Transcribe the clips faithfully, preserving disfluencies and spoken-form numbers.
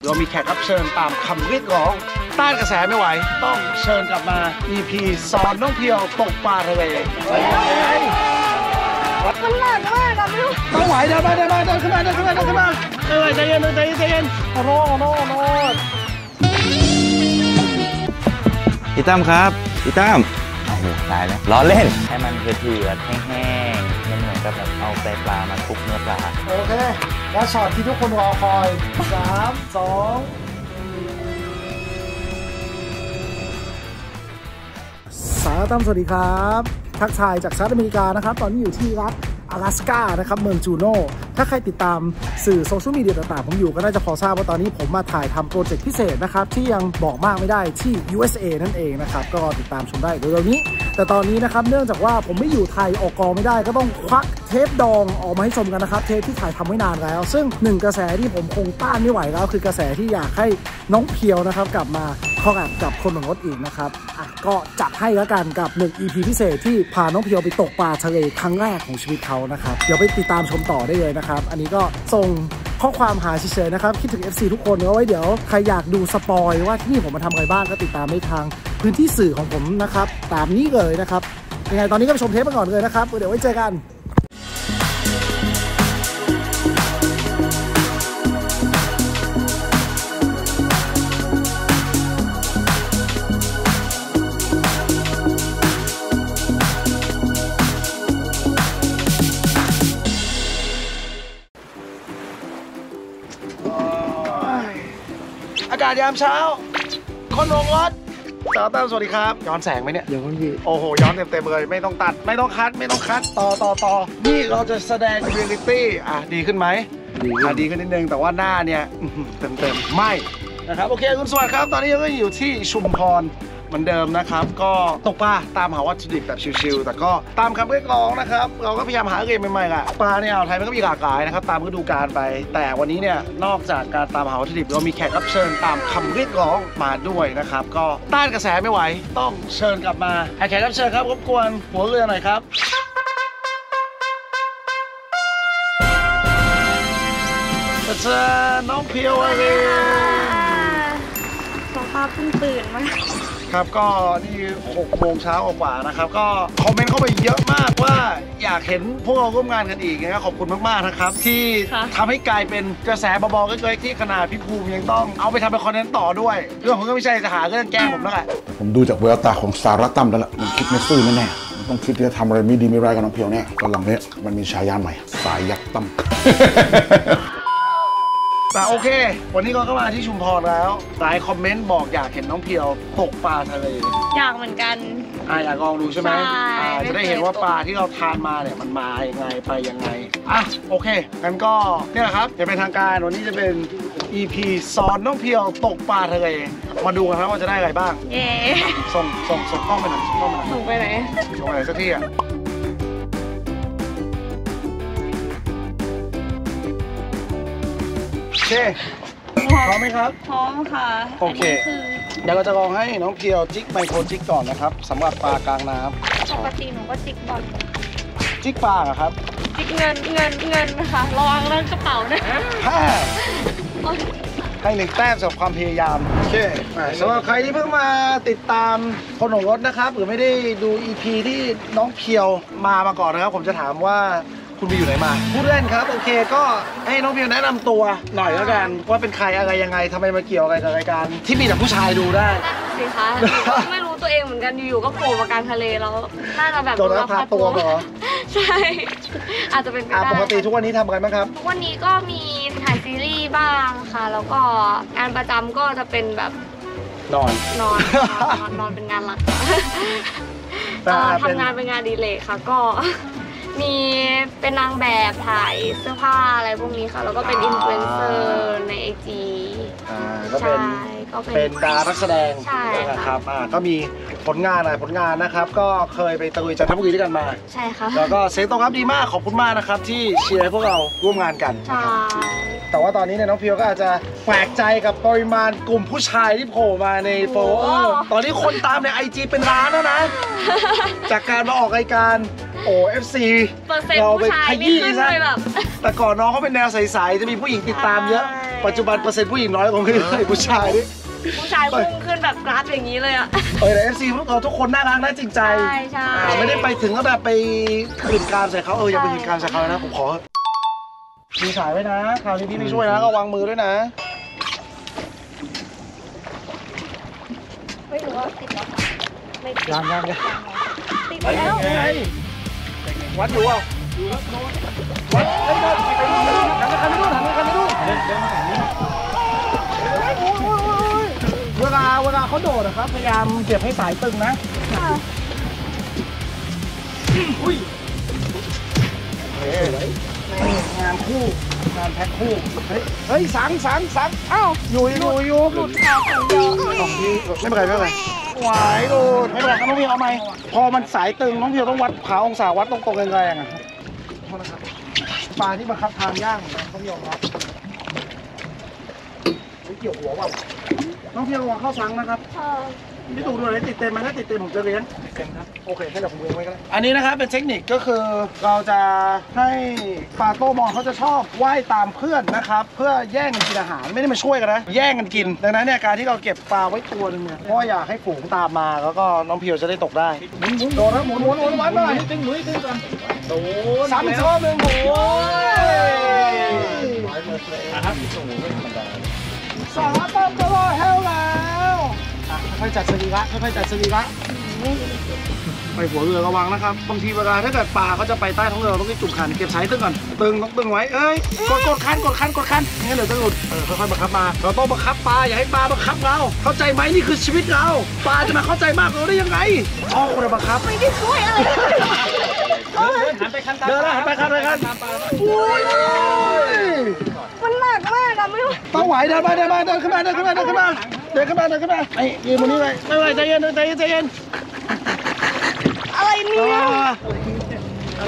เรามีแขกรับเชิญตามคำเรียกร้องต้านกระแสไม่ไหวต้องเชิญกลับมา อี พี สอนน้องเพียวตกปลาทะเลมันหนักมากอะไม่รู้ต้องไหวเดินมาเดินมาเดินขึ้นมาเดินขึ้นมาเดินขึ้นมาเออใจเย็นใจเย็นใจเย็นโอ้โหโอ้โหโอ้โหพี่ตั้มครับพี่ตั้มโอ้โหตายแล้วล้อเล่นให้มันเถื่อนแห้งๆมันเหมือนกับแบบเอาไตปลามาคลุกเนื้อปลาโอเคแล้วช็อตที่ทุกคนรอคอยสามสองสาวตั้มสวัสดีครับทักทายจากสหรัฐอเมริกานะครับตอนนี้อยู่ที่รัฐ阿拉斯ก้านะครับเมืองจูโน่ถ้าใครติดตามสื่อโซเชียลมีเดียต่างๆผมอยู่ก็น่าจะพอทราบว่าตอนนี้ผมมาถ่ายทำโปรเจกต์พิเศษนะครับที่ยังบอกมากไม่ได้ที่ ยู เอส เอ นั่นเองนะครับก็ติดตามชมได้เร็วๆนี้แต่ตอนนี้นะครับเนื่องจากว่าผมไม่อยู่ไทยออกกองไม่ได้ก็ต้องควักเทปดองออกมาให้ชมกันนะครับเทปที่ถ่ายทำไว้นานแล้วซึ่งหนึ่งกระแสที่ผมคงต้านไม่ไหวแล้วคือกระแสที่อยากให้น้องเพียวนะครับกลับมาคอลแลบกับคนหนุ่มรถอีกนะครับอ่ะก็จัดให้แล้วกันกับหนึ่ง อี พี พิเศษที่พาน้องเพียวไปตกปลาทะเลครั้งแรกของชีวิตเขานะครับเดี๋ยวไปติดตามชมต่อได้เลยนะครับอันนี้ก็ส่งข้อความหาเฉยๆนะครับคิดถึง เอฟ ซี ทุกคนเอาไว้เดี๋ยวใครอยากดูสปอยว่าที่นี่ผมมาทำอะไรบ้างก็ติดตามในทางพื้นที่สื่อของผมนะครับตามนี้เลยนะครับยังไงตอนนี้ก็ไปชมเทปกันก่อนเลยนะครับเดี๋ยวไว้เจอกันอากาศยามเช้าคนลงรถสาวตั้มสวัสดีครับย้อนแสงไหมเนี่ยย้อนพี่โอ้โหย้อนเต็มๆเลยไม่ต้องตัดไม่ต้องคัดไม่ต้องคัดต่อต่อต่อนี่เราจะแสดงเรียลลิตี้อ่ะดีขึ้นไหมดีอ่ะดีขึ้นนิดนึงแต่ว่าหน้าเนี่ยเต็มเต็มไม่นะครับโอเคคุณสวัสดีครับตอนนี้เราก็อยู่ที่ชุมพรเหมือนเดิมนะครับก็ตกปลาตามหาวัตถุดิบแบบชิลๆแต่ก็ตามคำเรียกร้องนะครับเราก็พยายามหาเกมใหม่ๆแหละปลาในอ่าวไทยมันก็มีหลากหลายนะครับตามฤดูกาลไปแต่วันนี้เนี่ยนอกจากการตามหาวัตถุดิบเรามีแขกรับเชิญตามคำเรียกร้องมาด้วยนะครับก็ต้านกระแสไม่ไหวต้องเชิญกลับมาแขกรับเชิญครับรบกวนหัวเรือหน่อยครับเชิญน้องเพียวอะไรสภาพเพิ่งตื่นมาครับก็นี่หกโมงเช้ากว่านะครับก็คอมเมนต์เข้าไปเยอะมากว่าอยากเห็นพวกเราร่วมงานกันอีกนะครับขอบคุณมากๆนะครับที่ทำให้กลายเป็นกระแสเบาๆเล็กๆที่ขนาดพี่ภูมิยังต้องเอาไปทำเป็นคอนเทนต์ต่อด้วยเรื่องผมก็ไม่ใช่จะหาเรื่องแกล้งผมแล้วแหละผมดูจากแววตาของสาระตั้มแล้วล่ะมันคิดไม่ซื่อแน่ๆมันต้องคิดที่จะทำอะไรไม่ดีไม่ร้ายกับน้องเพียวเนี่ยตอนหลังเนี้ยมันมีฉายาใหม่สายยักษ์ตั้มแต่โอเควันนี้เราก็มาที่ชุมพรแล้วหลายคอมเมนต์บอกอยากเห็นน้องเพียวตกปลาทะเลอยากเหมือนกันอ่าอยากลองดูใช่ไหมอ่าจะได้เห็นว่าปลาที่เราทานมาเนี่ยมันมายังไงไปยังไงอ่ะโอเคงั้นก็เนี่ยครับจะเป็นทางการวันนี้จะเป็น อี พี สอนน้องเพียวตกปลาทะเลมาดูกันครับว่าจะได้อะไรบ้างเย้ส่งส่งส่งกล้องไปหน่อยส่งกล้องไปหน่อยส่งไปไหนส่งไปไหนสักที่อ่ะโอเคพร้อมไหมครับพร้อมค่ะโอเคเดี๋ยวเราจะลองให้น้องเพียวจิกไมโครจิกก่อนนะครับสำหรับปลากลางน้ำปกติหนูก็จิกบอลจิกปลาอะครับจิกเงินเงินเงินนะคะระวังเรื่องกระเป๋าด้วยให้หนึ่งแต้มสำหรับความพยายามโอเคสำหรับใครที่เพิ่งมาติดตามคนของรถนะครับหรือไม่ได้ดู อี พี ที่น้องเพียวมามาก่อนนะครับผมจะถามว่าคุณไปอยู่ไหนมาพูดเล่นครับโอเคก็ให้น้องเพียวแนะนำตัวหน่อยแล้วกันว่าเป็นใครอะไรยังไงทำไมมาเกี่ยวอะไรกับรายการที่มีแต่ผู้ชายดูได้สิคะไม่รู้ตัวเองเหมือนกันอยู่ๆก็โผล่มากลางทะเลแล้วน่าจะแบบโดนลักพาตัวเหรอใช่อาจจะเป็นไปได้ปกติทุกวันนี้ทำอะไรบ้างครับวันนี้ก็มีถ่ายซีรีส์บ้างค่ะแล้วก็งานประจำก็จะเป็นแบบนอนนอนนอนเป็นงานหลักทำงานเป็นงานดีเลยค่ะก็มีเป็นนางแบบถ่ายเสื้อผ้าอะไรพวกนี้ค่ะแล้วก็เป็นอินฟลูเอนเซอร์ในไอจีอ่าก็เป็นเป็นดารานักแสดงนะครับอ่าก็มีผลงานอะไรผลงานนะครับก็เคยไปตะลุยจันทบุรีด้วยกันมาใช่ค่ะแล้วก็เสียงตอบรับดีมากขอบคุณมากนะครับที่เชียร์ให้พวกเราร่วมงานกันใช่แต่ว่าตอนนี้เนี่ยน้องเพียวก็อาจจะแปลกใจกับปริมาณกลุ่มผู้ชายที่โผล่มาในโฟลเวอร์ตอนนี้คนตามในไอจีเป็นล้านแล้วนะจากการมาออกรายการโอ เอฟ ซี เราไปขยี้ซะแต่ก่อนน้องเขาเป็นแนวใสๆจะมีผู้หญิงติดตามเยอะปัจจุบันเปอร์เซ็นต์ผู้หญิงน้อยกว่าผู้ชายนี่ผู้ชายพุ่งขึ้นแบบกราฟอย่างนี้เลยอะเออแต่เอฟซีพวกเราทุกคนน่ารักน่าจริงใจใช่ใช่ไม่ได้ไปถึงก็แบบไปขืนการใส่เขาเอออย่าไปขืนการใส่เขานะผมขอมีสายไว้นะคราวนี้พี่ไม่ช่วยนะก็วางมือด้วยนะไม่รู้ว่าติดแล้วไม่ติดยังยังยังติดแล้ววัดอยู่อ่ะวัดไอ้เดินไปดูหันไปคันนี้ดูหันไปคันนี้ดูเดินเดินมาฝั่งนี้เวลาเวลาเขาโดดนะครับพยายามเก็บให้สายตึงนะอุ้ยงานคู่งานแพ็คคู่เฮ้ยเฮ้ยสังสังสังเอ้าอยู่อยู่อยู่หลุดออกเดียวสองทีไม่เป็นไรไม่เป็นไรไหวโดดไม่เป็นไรครับน้องพี่เอาไหมพอมันสายตึงน้องพี่ต้องวัดขาองศาวัดตรงๆแรงๆอ่ะโทษนะครับปลาที่บังคับทางย่างเขาพี่ยอมรับไม่เกี่ยวหัวว่ะน้องพี่ระวังเข้าสังนะครับพี่ตู่ดูอะไรติดเต็มไหมถ้าติดเต็มผมจะเลี้ยงติดเต็มครับโอเคให้เดี๋ยวผมเลี้ยงไว้ก็ได้อันนี้นะครับเป็นเทคนิคก็คือเราจะให้ปลาโต้มองเขาจะชอบว่ายตามเพื่อนนะครับเพื่อแย่งกันกินอาหารไม่ได้มาช่วยกันนะแย่งกันกินดังนั้นเนี่ยการที่เราเก็บปลาไว้ตัวนึงเนี่ยเพราะอยากให้ฝูงตามมาแล้วก็น้องเพียวจะได้ตกได้โดนนะหมุนหมุนหมุนวัดหน่อยตึงหมุนตึงกันโดนซ้ำอีกรอบนึงโอ้ยนะครับสาต้มจะรอเฮลแล้วค่อยๆจัดสรีระค่อยๆจัดสรีระไปหัวเรือระวังนะครับบางทีเวลาถ้าเกิดปลาเขาจะไปใต้ท้องเรือต้องรีบจุ่มคันเก็บสายตึงก่อนตึงต้องตึงไว้เอ้ยกดกดคันกดคันกดคันงั้นเดี๋ยวจะหลุดเออค่อยๆบังคับมาเราต้องบังคับปลาอย่าให้ปลาบังคับเราเข้าใจไหมนี่คือชีวิตเราปลาจะมาเข้าใจมากเราได้ยังไงอ๋อเราบังคับไม่ได้ช่วยอะไรหันไปคันเดินแล้วหันไปคันไปคันมันหนักมากอะไม่รู้ต้องไหวเดินมาเดินมาเดินขึ้นมาเดินขึ้นมาเดินขึ้นมาเดินขึ้นมาเดินขึ้นมาไอ้ยืนบนนี้เลยไม่ไหวใจเย็นใจเย็นใจเย็นอะไรเนี่ยอะไร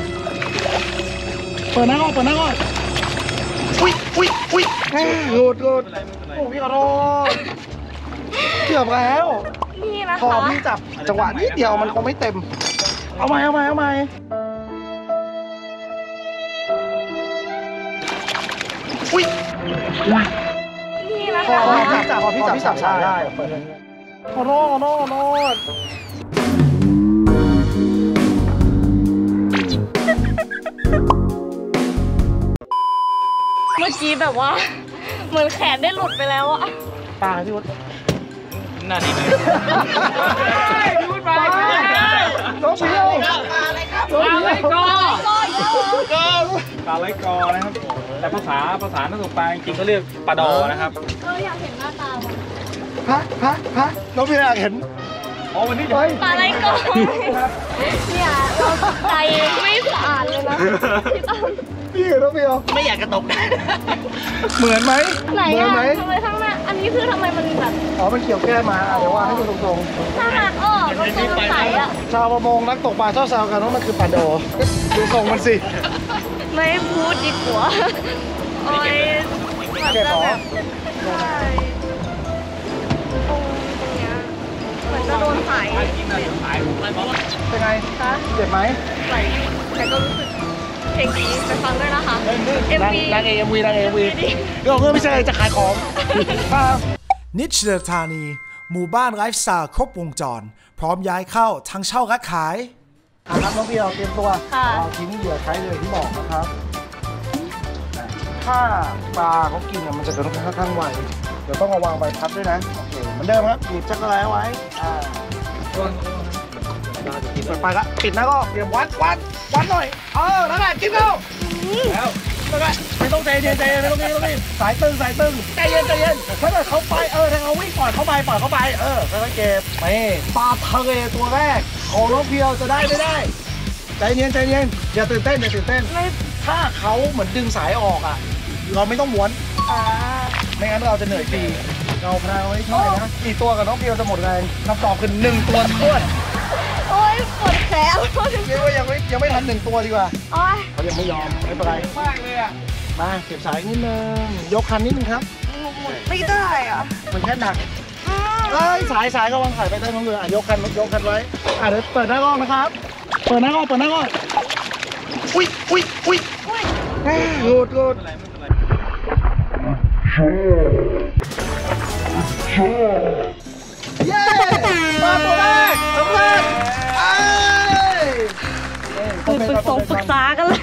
เปิดหน้าก่อนเปิดหน้าก่อนอุ้ยอุ้ยอุ้ยหลุดหลุดโอ้พี่ขอโทษเกือบแล้วนี่นะคะพอพี่จับจังหวะนิดเดียวมันคงไม่เต็มเอาใหม่เอาใหม่เอาใหม่อุ้ยนี่นะพอคะพี่จับพอพี่จับพี่จับสายได้เปิดเลยขอโทษขอโทษขอโทษเมื่อกี้แบบว่าเหมือนแขนได้หลุดไปแล้วอะปลาพี่วุฒิน่าดีเลยพี่วุฒิปลาน้องเชียวปลาอะไรครับปลาอะไรกอปลาอะไรกอนะครับแต่ภาษาภาษานักตกปลาจริงๆเขาเรียกปลาดอนะครับเอออยากเห็นหน้าตาฮะฮะฮะน้องพี่อยากเห็นอ๋อวันนี้จะปลาอะไรกอเนี่ยเราใจไม่สะอาดเลยนะพี่ต้อมพี่น้องพี่ไม่อยากกระตกเหมือนไหมไหนอะทำไมข้างหน้าอันนี้คือทำไมมันแบบอ๋อมันเกี่ยวแก้มาเดี๋ยวว่าให้ดูตรงๆถ้าหักออกมันจะใสอะชาวประมงนักตกปลาชอบแซวกันว่ามันคือปลาโดดูทรงมันสิไม่พูดดีกว่าโอ้ยมันจะแบบใช่ตรงตรงเนี้ยเหมือนจะโดนสายเป็นไงคะเจ็บไหมไหลแต่ก็รู้สึกเพลงนี้ไปฟังด้วยนะคะเอ็มวีนางเอ็มวีนางเอ็มวีเรื่องเพื่อไม่ใช่จะขายของนิชเดอร์ธานีหมู่บ้านไลฟ์สไตล์ครบวงจรพร้อมย้ายเข้าทั้งเช่าและขายครับน้องพี่เราเตรียมตัวเอาทิ้งเหยื่อใช้เลยที่บอกนะครับถ้าปลาเขากินมันจะกระทบค่อนข้างไวเดี๋ยวต้องระวังใบพัดด้วยนะโอเคเหมือนเดิมครับหยิบจักรแล้ไว้อ่าเปิดไปละปิดนะก็เตรียมวัดวัดวัดหน่อยเออนั่นแหละกินแล้วแล้วไม่ต้องใจเย็นใจเย็นไม่ต้องรีบไม่ต้องรีบสายตึงสายตึงใจเย็นใจเย็นถ้าเกิดเขาไปเออถ้าเขาวิ่งปล่อยเขาไปปล่อยเขาไปเออค่อยๆเก็บไปปลาทะเลตัวแรกของน้องเพียวจะได้ไม่ได้ใจเย็นใจเย็นอย่าตื่นเต้นอย่าตื่นเต้นถ้าเขาเหมือนดึงสายออกอ่ะเราไม่ต้องม้วนไม่งั้นเราจะเหนื่อยฟรีเราพราวไว้เท่าไหร่นะกี่ตัวกับน้องเพียวจะหมดแรงคำตอบคือหนึ่งตัวท้วนโอ้ยปวดแขนเรียกว่ายังไม่ยังไม่ทันหนึ่งตัวดีกว่าเขายังไม่ยอมไม่เป็นไรมากเลยอ่ะมาเก็บสายนิดนึงยกคันนิดนึงครับไม่ได้อ่ะมันแค่หนักเอ้ยสายสายก็วางสายไปใต้ท้องเรืออ่ะยกคันยกคันไว้อ่ะเดี๋ยวเปิดหน้ากล้องนะครับเปิดหน้ากล้องเปิดหน้ากล้องอุ้ยอุ้ยอุ้ยหลุดหลุดเย้มาตัวแรกสำเร็จปรึกษาปรึกษากันเลย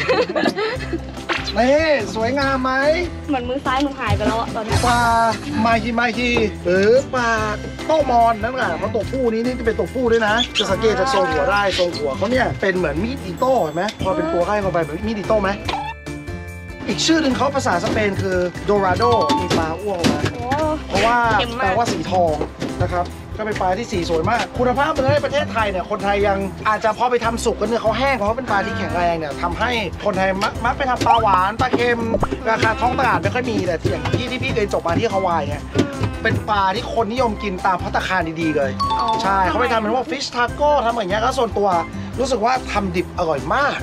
นี่สวยงามไหมเหมือนมือซ้ายหนูหายไปแล้วตอนนี้ปลามาฮีมาฮีหรือปลาโต้มอนนั่นแหละเพราะตัวผู้นี้นี่จะเป็นตัวผู้ด้วยนะจะสังเกตจากทรงหัวได้ทรงหัวเขาเนี่ยเป็นเหมือนมีดอิโต้เห็นไหมพอเป็นตัวใกล้เข้าไปเหมือนมีดอิโต้ไหมอีกชื่อหนึ่งเขาภาษาสเปนคือโดราโดมีปลาอ้วกออกมาเพราะว่าแปลว่าสีทองนะครับก็เป็นปลาที่สีสวยมากคุณภาพในประเทศไทยเนี่ยคนไทยยังอาจจะพอไปทำสุกกันเนี่ยเขาแห้งเพราะเป็นปลาที่แข็งแรงเนี่ยทำให้คนไทยมักไปทำปลาหวานปลาเค็มราคาท้องตลาดไม่ค่อยมีแต่อย่างที่ที่พี่เคยจบมาที่ฮาวายเนี่ยเป็นปลาที่คนนิยมกินตามภัตตาคารดีๆเลยใช่เขาไปทำเป็นพวกฟิชทาโก้ทำอย่างเงี้ยก็ส่วนตัวรู้สึกว่าทำดิบอร่อยมาก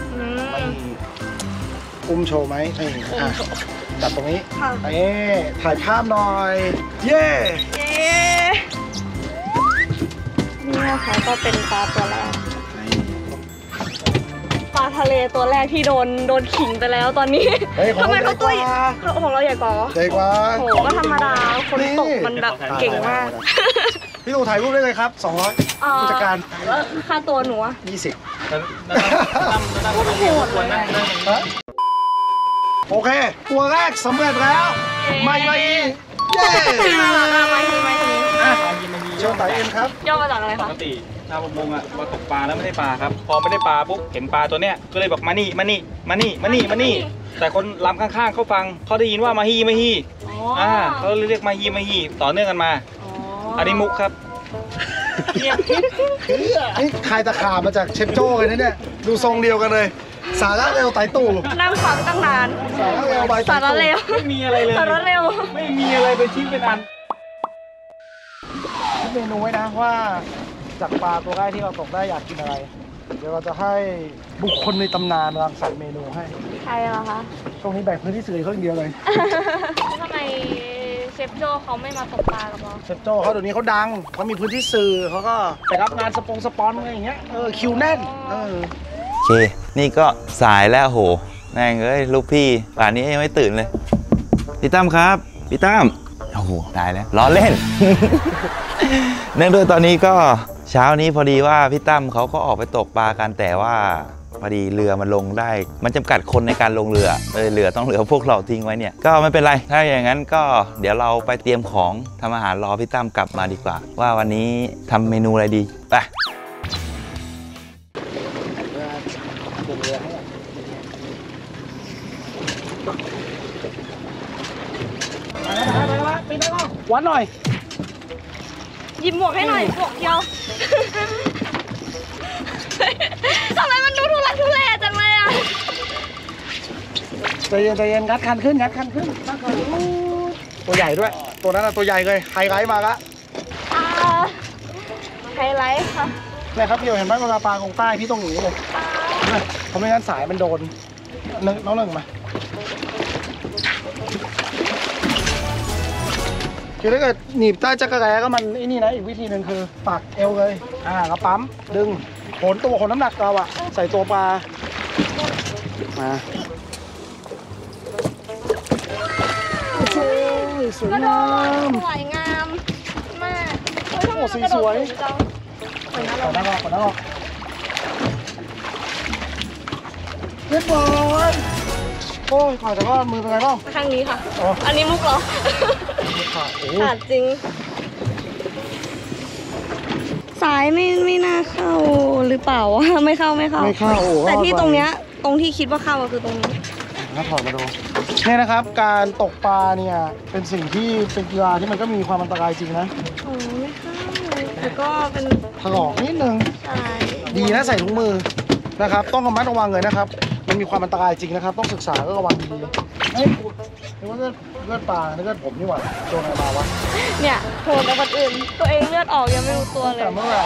อุ้มโชว์ไหมนี่อ่ะจับตรงนี้เอ๊ถ่ายภาพหน่อยเย้นี่นะคะก็เป็นปลาตัวแรกปลาทะเลตัวแรกที่โดนโดนขิงไปแล้วตอนนี้ทำไมเขาตัวของเราใหญ่กว่าใหญ่กว่าโหก็ธรรมดาคนตกมันแบบเก่งมากพี่ตู่ถ่ายรูปได้เลยครับสองร้อยผู้จัดการค่าตัวหนูอะยี่สิบโหดเลยโอเคตัวแรกสำเร็จแล้วไม่ไม่เย้ไม่ไม่ไม่เชิญไต่เอ็นครับย่อมาจากอะไรคะปกติชาวประมงอ่ะมาตกปลาแล้วไม่ได้ปลาครับพอไม่ได้ปลาปุ๊บเห็นปลาตัวเนี้ยก็เลยบอกมานี่มานี่มานี่มานี่มานี่แต่คนลำข้างๆเขาฟังเขาได้ยินว่ามาฮีมาฮีอ่าเขาเรียกมาฮีมาฮีต่อเนื่องกันมาอันนี้มุกครับนี่ใครตะขาบมาจากเชฟโจ้เลยนะเนี่ยดูทรงเดียวกันเลยสาระเร็วไต่ตู่นั่งฟังตั้งนานสาระเร็วใบสาระเร็วไม่มีอะไรเลยสาระเร็วไม่มีอะไรเป็นชิ้นเป็นอันเมนูไว้นะว่าจากปลาตัวแรกที่เราตกได้อยากกินอะไรเดี๋ยวเราจะให้บุคคลในตำนานรังสรรค์เมนูให้ใครเหรอคะช่วงนี้แบ่งพื้นที่สื่อเขาอย่างเดียวเลยทำไมเชฟโจ้เขาไม่มาตกปลากับเราเชฟโจ้เขาเดี๋ยวนี้เขาดังเขามีพื้นที่สื่อเขาก็ไปรับงานสปงสปอนอะไรอย่างเงี้ยเออคิวแน่นเออโอเคนี่ก็สายแล้วโหแม่งเอ้ยลูกพี่ป่านนี้ยังไม่ตื่นเลยพี่ตั้มครับพี่ตั้มโอ้โหตายแล้วล้อเล่น เนื่องด้วยตอนนี้ก็เช้านี้พอดีว่าพี่ตั้มเขาก็ออกไปตกปลากันแต่ว่าพอดีเรือมันลงได้มันจำกัดคนในการลงเรือเลยเรือต้องเหลือพวกเราทิ้งไว้เนี่ยก็ไม่เป็นไรถ้าอย่างนั้นก็เดี๋ยวเราไปเตรียมของทำอาหารรอพี่ตั้มกลับมาดีกว่าว่าวันนี้ทำเมนูอะไรดีไปวัดหน่อยหยิบหมวกให้หน่อยหมวกเดียวทำไมมันดูทุลักทุเลจังเลยอ่ะใจเย็นใจเย็นงัดคันขึ้นงัดคันขึ้นตัวใหญ่ด้วยตัวนั้นตัวใหญ่เลยไฮไลท์มาละไฮไลท์ค่ะนี่ครับพี่เห็นไหมเวลาปลาของใต้พี่ต้องหนีเลยเพราะไม่งั้นสายมันโดนน้องหนึ่งมาคือถ้าเกิดหนีบใต้จักรแร้ก็มันไอ้นี่นะอีกวิธีหนึ่งคือปักเอวเลยอ่าแล้วปั๊มดึงโขนตัวโขนน้ำหนักเราอะใส่ตัวปลามาโอ้ยสวยงามสวยงามมากโอ้สีสวยขนหน้าออกขนหน้าออกเรียบร้อยโอ้ยขาดแต่ว่ามือเป็นไงบ้างข้างนี้ค่ะอันนี้มุกเหรอขาดขาดจริงสายไม่ไม่น่าเข้าหรือเปล่าวะไม่เข้าไม่เข้าไม่เข้าแต่ที่ตรงเนี้ยตรงที่คิดว่าเข้าก็คือตรงนี้ถ้าถอดมาดูนี่นะครับการตกปลาเนี่ยเป็นสิ่งที่เป็นกีฬาที่มันก็มีความอันตรายจริงนะโอ้ไม่เข้าแต่ก็เป็นถลอกนิดนึงใช่ดีนะใส่ถุงมือนะครับต้องระมัดระวังเลยนะครับมันมีความอันตรายจริงนะครับต้องศึกษาก็ระวังดีๆเฮ้ยนี่ว่าเลือดเลือดปลาเลือดผมนี่หว่าโดนอะไรมาวะเนี่ยโดนแต่คนอื่นตัวเองเลือดออกยังไม่รู้ตัวเลยแต่เมื่อไหร่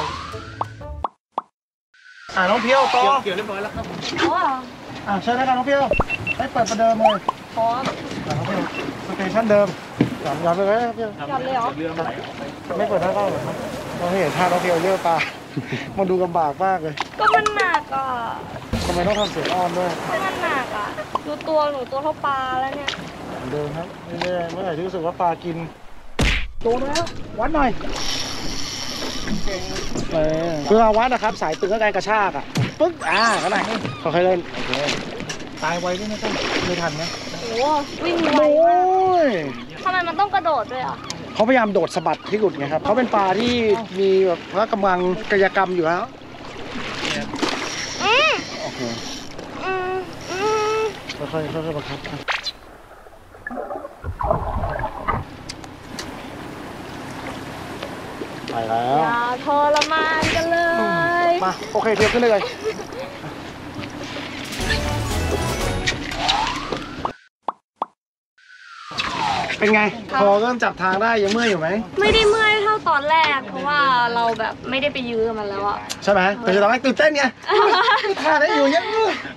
อ่าน้องเพียวต่อเกี่ยวเรียบร้อยแล้วครับอ๋ออ่าเชิญได้ครับน้องเพียวให้เปิดประเดิมเลยพร้อมน้องเพียวสเตชันเดิมย้อนย้อนไปเลยครับเพียวย้อนเลยเหรอไม่เปิดท่าเข้าหรอครับเราเห็นท่าน้องเพียวเลือดปลามันดูลำบากมากเลยก็มันหนักอ่ะทำไมต้องทำเสียงอ้อนด้วยมันหนักอ่ะดูตัวหนูตัวเท่าปลาแล้วเนี่ยอนเดิมครับเรื่อยๆเมื่อไหร่ที่รู้สึกว่าปลากินโตแล้ววัดหน่อยเพื่อวัดนะครับสายตึงก็การกระชากอ่ะปึ๊กอ่าขนาดนี้ค่อยๆเล่นโอเคตายไวด้วยนะท่านไม่ทันนะโอ้วิ่งไวโอ้มากยทำไมมันต้องกระโดดด้วยอ่ะเขาพยายามโดดสะบัดที่หลุดไงครับเขาเป็นปลาที่มีแบบพละกำลังกายกรรมอยู่แล้วโอเคค่อยๆค่อยๆประคับไปแล้วอย่าทรมานกันเลยมาโอเคเทียบขึ้นเลยเป็นไงพอเริ่มจับทางได้ยังเมื่อยอยู่ไหมไม่ได้เมื่อยเท่าตอนแรกเพราะว่าเราแบบไม่ได้ไปยื้อมันแล้วอะใช่ไหมแต่ตอนแรกตื่นเต้นไงท่าได้อยู่ยัง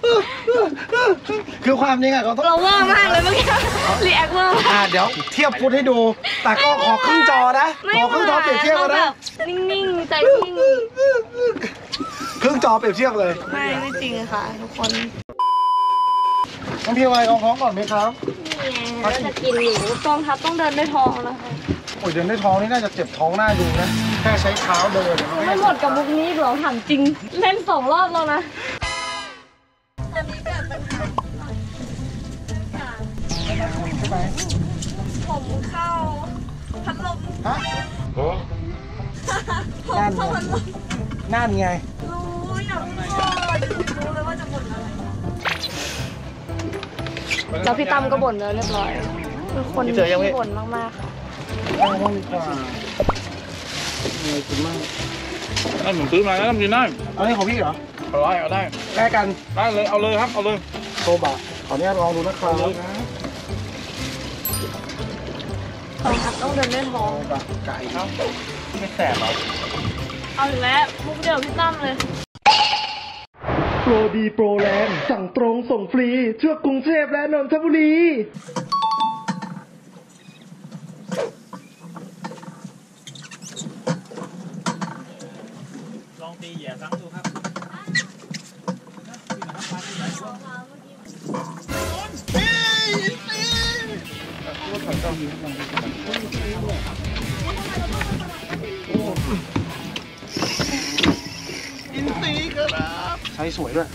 คือความจริงอะเราต้องเราว่ามากเลยเมื่อกี้รีแอคว่าอ่าเดี๋ยวเทียบพูดให้ดูแต่ก็ขอครึ่งจอนะขอครึ่งจอเปรียบเทียบนะนิ่งๆใจนิ่งครึ่งจอเปรียบเทียบเลยไม่ไม่จริงค่ะทุกคนต้องพี่อะไรกองท้องก่อนไหมครับนี่เราจะกินอยู่กองทัพต้องเดินด้วยท้องนะคะโอ้ยเดินด้วยท้องนี่น่าจะเจ็บท้องหน้าดูนะแค่ใช้เท้าเดินไม่หมดกับมุกนี้หรอถามจริงเล่นสองรอบแล้วนะใช่ไหมผมเข้าพัดลมฮะนั่นไงนั่นไงรู้อยากรู้รู้เลยว่าจะบ่นอะไรแล้วพี่ตั้มก็บ่นแล้วเรียบร้อยเป็นคนที่บ่นมากๆค่ะต้องดีกว่าเหนื่อยจริงมากนั่นผมซื้อมาแล้วทำกินได้อันนี้ของพี่เหรอเอาได้เอาได้แลกกันได้เลยเอาเลยครับเอาเลยโซบะขออนุญาตลองดูนะครับต้องทับต้องเดินเล่นท้องไก่ครับไม่แสบหรอเอาถึงแล้วมุกเดียวพี่ตั้มเลยโปรดีโปรแลนด์สั่งตรงส่งฟรีทั่วกรุงเทพและนนทบุรีลองตีเหยียบซ้ำดูครับอินซีครับใช้สวยด้วย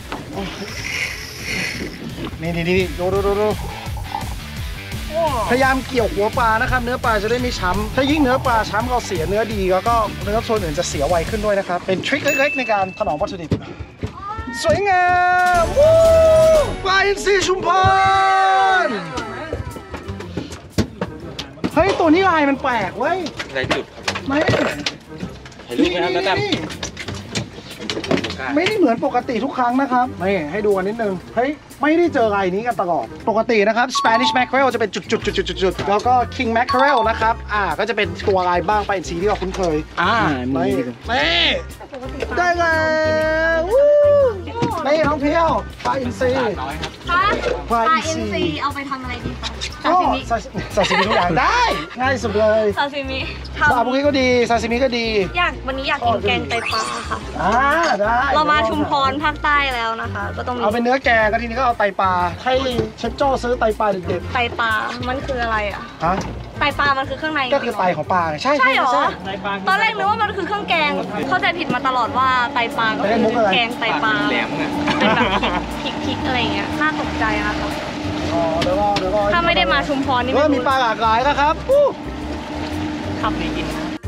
นี่นี่นี่ดูดูดูดูพยายามเกี่ยวหัวปลานะครับเนื้อปลาจะได้ไม่ช้ำถ้ายิ่งเนื้อปลาช้ำก็เสียเนื้อดีแล้วก็เนื้อส่วนอื่นจะเสียไวขึ้นด้วยนะครับเป็นทริคเล็กๆในการถนอมวัตถุดิบสวยงามปลาอินทรีชุมพรเฮ้ยตัวนี้ลายมันแปลกเว้ยลายจุดไม่ให้รู้ไหมครับแล้วแต่ไม่ได้เหมือนปกติทุกครั้งนะครับนี่ให้ดูกันนิดนึงเฮ้ยไม่ได้เจอลายนี้กันตลอดปกตินะครับ Spanish Mackerel จะเป็นจุดๆๆๆแล้วก็ King Mackerel นะครับอ่าก็จะเป็นตัวลายบ้างไปสีที่เราคุ้นเคยอ่าไม่ไม่ได้แล้วนี่น้องเพียวปลาอินทรีปลาอินทรีเอาไปทำอะไรดีคะซาซิมิซาซิมิทุกอย่างได้ง่ายสุดเลยซาซิมิซาบุกิก็ดีซาซิมิก็ดีอยากวันนี้อยากกินแกงไตปลาค่ะอ่าได้เรามาชุมพรภาคใต้แล้วนะคะก็ต้องเอาเป็นเนื้อแกงก็ทีนี้ก็เอาไตปลาให้เชฟโจ้ซื้อไตปลาเด็ดๆไตปลามันคืออะไรอ่ะฮะไตปลามันคือเครื่องในก็คือไตของปลาใช่ใช่เหรอตอนแรกนึกว่ามันคือเครื่องแกงเข้าใจผิดมาตลอดว่าไตปลาก็คือแกงไตปลาเป็นแบบพริกๆอะไรเงี้ยน่าตกใจนะคะอ๋อเดี๋ยวรอเดี๋ยวรอถ้าไม่ได้มาชุมพรนี่ไม่มีปลาหลากหลายนะครับขับดีกิน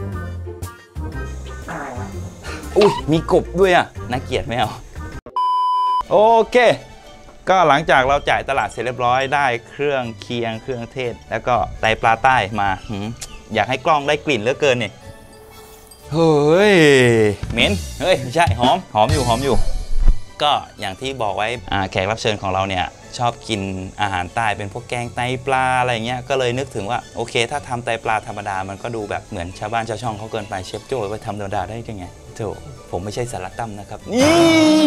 อุ้ยมีกบด้วยอ่ะน่าเกลียดไหมเอาโอเคก็หลังจากเราจ่ายตลาดเสร็จเรียบร้อยได้เครื่องเคียงเครื่องเทศแล้วก็ไตปลาใต้มาอยากให้กล้องได้กลิ่นเหลือเกินเนี่ยเฮ้ยเหม็นเฮ้ยไม่ใช่หอมหอมอยู่หอมอยู่ก็อย่างที่บอกไว้แขกรับเชิญของเราเนี่ยชอบกินอาหารใต้เป็นพวกแกงไตปลาอะไรเงี้ยก็เลยนึกถึงว่าโอเคถ้าทำไตปลาธรรมดามันก็ดูแบบเหมือนชาวบ้านชาวช่องเขาเกินไปเชฟโจ้ไปทำธรรมดาได้ยังไงโธ่ผมไม่ใช่สารตั้มนะครับนี่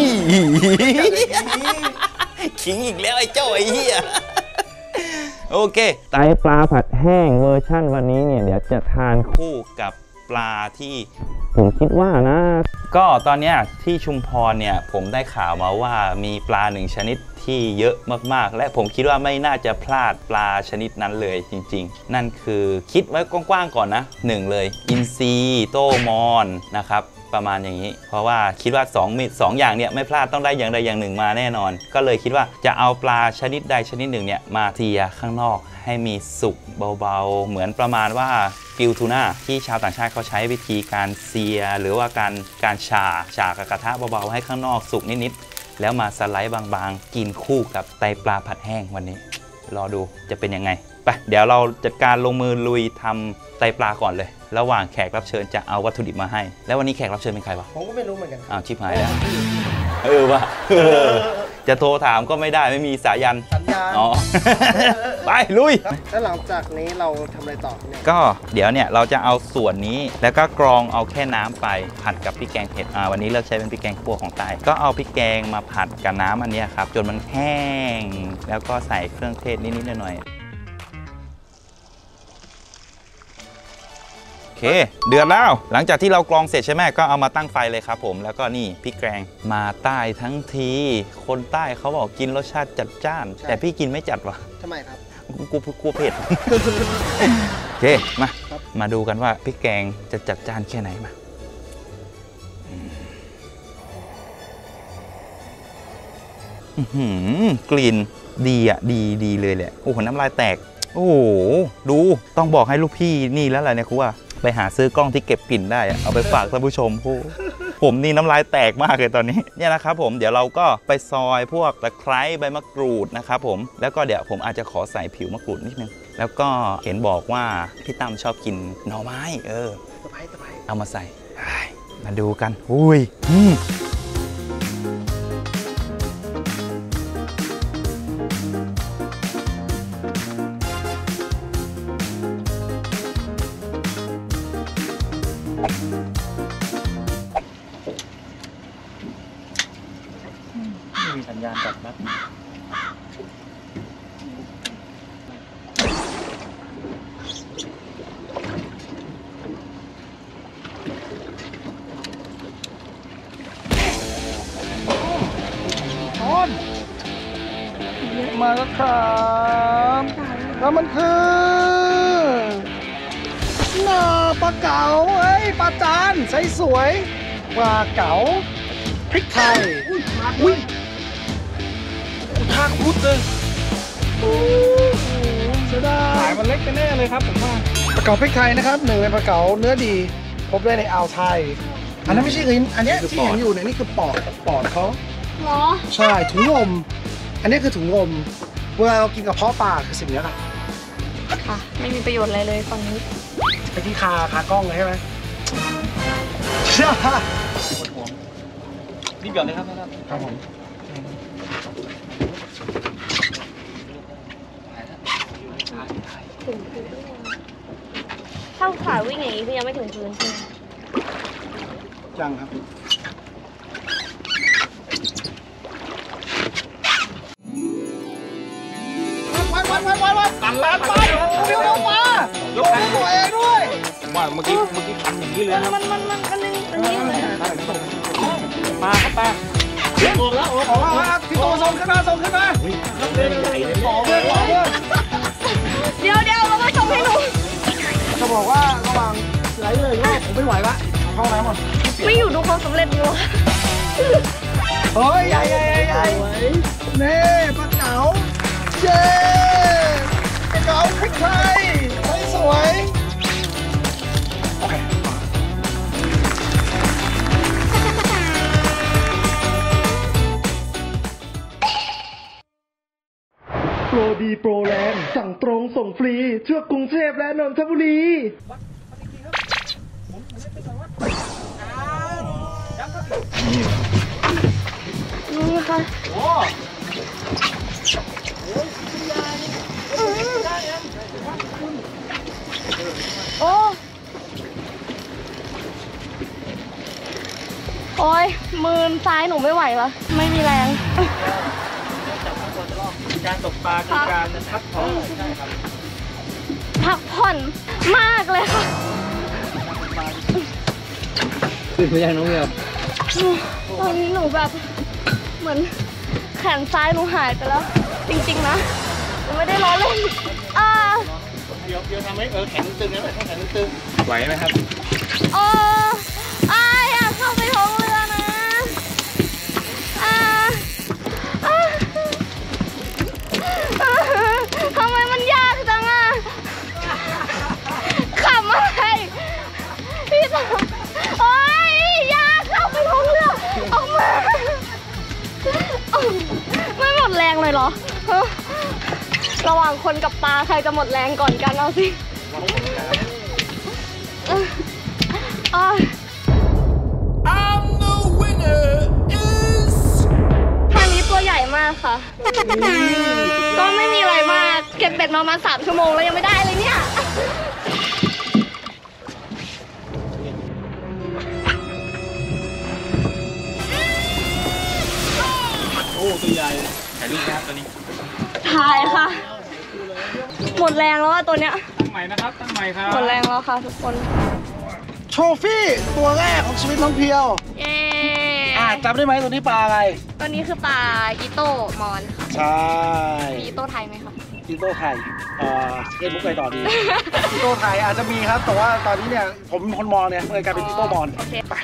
ขิงอีกแล้วไอ้เจ้าไอ้เหี้ยโอเคไตปลาผัดแห้งเวอร์ชั่นวันนี้เนี่ยเดี๋ยวจะทานคู่กับปลาที่ผมคิดว่านะก็ตอนเนี้ยที่ชุมพรเนี่ยผมได้ข่าวมาว่ามีปลาหนึ่งชนิดที่เยอะมากๆและผมคิดว่าไม่น่าจะพลาดปลาชนิดนั้นเลยจริงๆนั่นคือคิดไว้กว้างๆก่อนนะหนึ่งเลยอินทรีโต้มอนนะครับประมาณอย่างนี้เพราะว่าคิดว่า2มิตรสองอย่างเนี่ยไม่พลาดต้องได้อย่างใดอย่างหนึ่งมาแน่นอนก็เลยคิดว่าจะเอาปลาชนิดใดชนิดหนึ่งเนี่ยมาเทียข้างนอกให้มีสุกเบาๆเหมือนประมาณว่ากิลทูน่าที่ชาวต่างชาติเขาใช้วิธีการเซียหรือว่าการการฉาฉากระทะเบาๆให้ข้างนอกสุกนิดๆแล้วมาสไลด์บางๆกินคู่กับไตปลาผัดแห้งวันนี้รอดูจะเป็นยังไงไปเดี๋ยวเราจัดการลงมือลุยทำไตปลาก่อนเลยระหว่างแขกรับเชิญจะเอาวัตถุดิบมาให้แล้ววันนี้แขกรับเชิญเป็นใครวะผมก็ไม่รู้เหมือนกันอ้าวชิบหายแล้วเออวะจะโทรถามก็ไม่ได้ไม่มีสายันสัญญาณอ๋อไปลุยแล้วหลังจากนี้เราทำอะไรต่อเนี่ยก็เดี๋ยวเนี่ยเราจะเอาส่วนนี้แล้วก็กรองเอาแค่น้ำไปผัดกับพริกแกงเผ็ดอ่าวันนี้เลือกใช้เป็นพริกแกงคั่วของใต้ก็เอาพริกแกงมาผัดกับน้ำอันนี้ครับจนมันแห้งแล้วก็ใส่เครื่องเทศนิดๆหน่อยๆโอเคเดือดแล้วหลังจากที่เรากรองเสร็จใช่ไหมก็เอามาตั้งไฟเลยครับผมแล้วก็นี่พริกแกงมาใต้ทั้งทีคนใต้เขาบอกกินรสชาติจัดจ้านแต่พี่กินไม่จัดวะทำไมครับกูกูกูเผ็ดโอเคมามาดูกันว่าพริกแกงจะจัดจ้านแค่ไหนมากลิ่นดีอ่ะดีดีเลยแหละโอ้โหน้ำลายแตกโอ้โหดูต้องบอกให้ลูกพี่นี่แล้วแหละเนี่ยครูว่าไปหาซื้อกล้องที่เก็บกลิ่นได้เอาไปฝากท่านผู้ชมโอ้ผมนี่น้ำลายแตกมากเลยตอนนี้เนี่ยนะครับผมเดี๋ยวเราก็ไปซอยพวกตะไคร้ใบมะกรูดนะครับผมแล้วก็เดี๋ยวผมอาจจะขอใส่ผิวมะกรูดนิดนึงแล้วก็เห็นบอกว่าพี่ตั้มชอบกินหน่อไม้เออเอามาใส่มาดูกันอุ้ยอืมมีสัญญาณจัดนะมาแล้วครับแล้วมันคือหน้าปลาเก๋าเอ้ยปลาจานใสสวยปลาเก๋าพริกไทยอุ้ยทางพุทธเลยโอ้โหเสียดายสายมันเล็กไปแน่เลยครับผมว่าปลาเก๋าพริกไทยนะครับหนึ่งในปลาเก๋าเนื้อดีพบได้ในอ่าวไทยอันนั้นไม่ใช่ลิ้นอันนี้ที่เห็นอยู่เนี่ยนี่คือปอดปอดเขาเหรอใช่ถุงลมอันนี้คือถุงลมเวลาเรากินกระเพาะปลาคือสิ่งนี้ค่ะค่ะไม่มีประโยชน์อะไรเลยฝั่งนี้ไปที่คาคากล้องเลยใช่ไหมใช่นี่เดี๋ยวเลยครับครับผมถ้าขาวิ่งอย่างนี้คือยังไม่ถึงพื้นใช่ไหมยังครับวันวันวันวันวันตัดตัดไปเดี๋ยวลงมายกตัวเองด้วยว่าเมื่อกี้เมื่อกี้ทันอย่างนี้เลยครับมันมันมันอันนึงอันนี้เลยมาครับป้าออกแล้วออกออกแล้วพี่โตส่งขึ้นมาส่งขึ้นมาเล่นใหญ่เลยขอเพื่อนขอเพื่อนเดี๋ยวเดี๋ยวเรามาชมให้ดูจะบอกว่าระหว่างไหลเลยว่าผมไม่ไหวละเข้าน้ำหมดไม่อยู่ดูความสำเร็จอยู่เฮ้ยใหญ่ใหญ่ใหญ่นี่ปลาเก๋าเย้ปลาเก๋าพริกไทยสวยโอเคโปรดีโปรแรงสั่งตรงส่งฟรีทั่วกรุงเทพและนนทบุรีนี่ค่ะโอ้โอ้ยมือซ้ายหนูไม่ไหววะไม่มีแรงการตกปลาคือการพักผ่อนใช่ครับพักผ่อนมากเลยค่ะตื่นหรือยังน้องเมียวตอนนี้หนูแบบเหมือนแขนซ้ายหนูหายไปแล้ว จริงๆนะหนูไม่ได้ล้อเล่นอ่าเดี๋ยวเดี๋ยวทำให้เออแขนตึงนะแขนตึงไหวไหมครับโอ้อาอยากเข้าไปท้องเรือนะอ่าอ่าทำไมมันยากจังอ่ะขำอะไรพี่ตาโอ๊ยยากเข้าไปท้องเรือออกมาไม่หมดแรงเลยเหรอระหว่างคนกับปลาใครจะหมดแรงก่อนกันเอาสิทางนี้ตัวใหญ่มากค่ะ ก็ไม่มีอะไรมาก เก็บเบ็ดมาประมาณสามชั่วโมงแล้วยังไม่ได้เลยเนี่ยโอ้ตัวใหญ่ถ่ายรูปนะครับตัวนี้ถ่ายค่ะ หมดแรงแล้วอะตัวเนี้ยตั้งใหม่นะครับตั้งใหม่ครับหมดแรงแล้วค่ะทุกคนโชฟี่ตัวแรกของชีวิตน้องเพียวเย้อ่าจำได้ไหมตัวนี้ปลาอะไรตัวนี้คือปลาอีโต้มอนค่ะใช่มีอีโต้ไทยไหมคะอีโต้ไทยเอ่อเล่นมุกไปต่อดี อีโต้ไทยอาจจะมีครับ แต่ว่าตอนนี้เนี่ยผมเป็นคนมองเนี่ยเลยกลายเป็นอีโต้มอนโอเคไป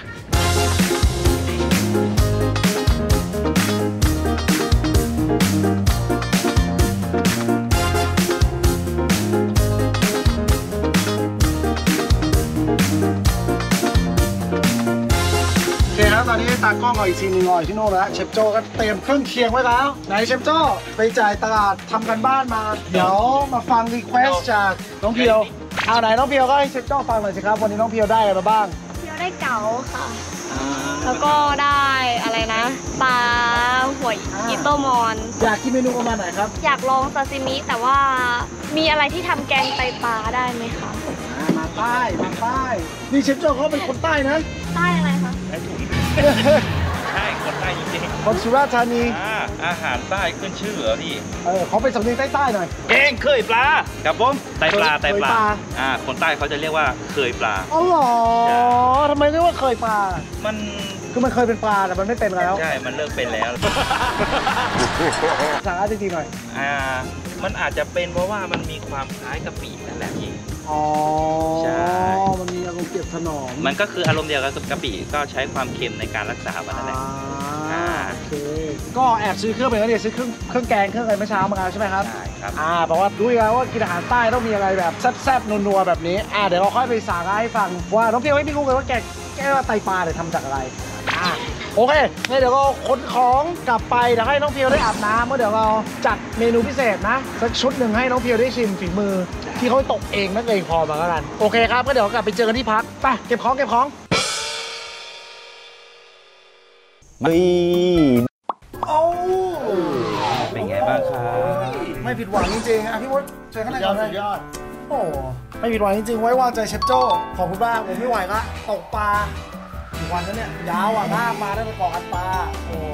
โอเคครับตอนนี้ตากล้องเอาอีกทีนึงรออยู่ที่โน่นแล้วเชฟโจก็เตรียมเครื่องเคียงไว้แล้วไหนเชฟโจไปจ่ายตลาดทำกันบ้านมา เดี๋ยวมาฟังรีเควสจากน้องเพียวเอาไหนน้องเพียวก็ให้เชฟโจฟังหน่อยสิครับวันนี้น้องเพียวได้อะไรมาบ้างเพียวได้เก๋าค่ะ แล้วก็ได้อะไรนะปลาหัวอีโต้มอนอยากกินเมนูประมาณไหนครับอยากลองซาซิมิแต่ว่ามีอะไรที่ทำแกงไตปลาได้ไหมคะอ่ามาใต้มาใต้นี่เชฟโจเขาเป็นคนใต้นะใต้อะไรคะใช่คนใต้จริงคนสุราษฎร์ธานีๆอ่าอาหารใต้ขึ้นชื่อเหรอพี่เออเขาเป็นสำเนียงใต้ๆหน่อยแกงเคยปลาครับผมไตปลาไตปลาเคยปลาอ่าคนใต้เขาจะเรียกว่าเคยปลาอ๋อเหรอทำไมเรียกว่าเคยปลามันคือมันเคยเป็นปลาแต่มันไม่เป็นแล้วใช่มันเลิกเป็นแล้วสาระจริงๆหน่อยอ่ามันอาจจะเป็นเพราะว่ามันมีความคล้ายกะปินั่นแหละพี่อ๋อใช่มันมีอารมณ์เก็บถนอมมันก็คืออารมณ์เดียวกับกะปิก็ใช้ความเค็มในการรักษามันนั่นแหละอ่าโอเคก็แอบซื้อเครื่องไปแล้วเนี่ยซื้อเครื่องเครื่องแกงเครื่องอะไรเมื่อเช้ามาใช่ไหมครับใช่ครับอ่าบอกว่ารู้อยู่แล้วว่ากินอาหารใต้ต้องมีอะไรแบบแซ่บๆนัวๆแบบนี้อ่าเดี๋ยวเราค่อยไปสาระให้ฟังว่าน้องเพียวไม่รู้เลยว่าแกงแกงไตปลาเนี่ยทำจากอะไรอ่าโอเคงั้นเดี๋ยวเราขนของกลับไปเดี๋ยวให้น้องเพียวได้อาบน้ำเมื่อเดี๋ยวเราจัดเมนูพิเศษนะสักชุดหนึ่งให้น้องเพียวได้ชิมฝีมือที่เขาตกเองนักเลงพอมาแล้วกันโอเคครับก็เดี๋ยวกลับไปเจอกันที่พักไปเก็บของเก็บของมีโอ้เป็นไงบ้างครับไม่ผิดหวังจริงๆอ่ะพี่มดเจอข้างในก่อนเลยยอดโอ้ไม่ผิดหวังจริงๆไว้วางใจเชฟโจ้ขอบคุณมากผมไม่ไหวละตกปลากี่วันแล้วเนี่ยยาวอ่ะมากมาได้ไปเกาะอันปลาโอ้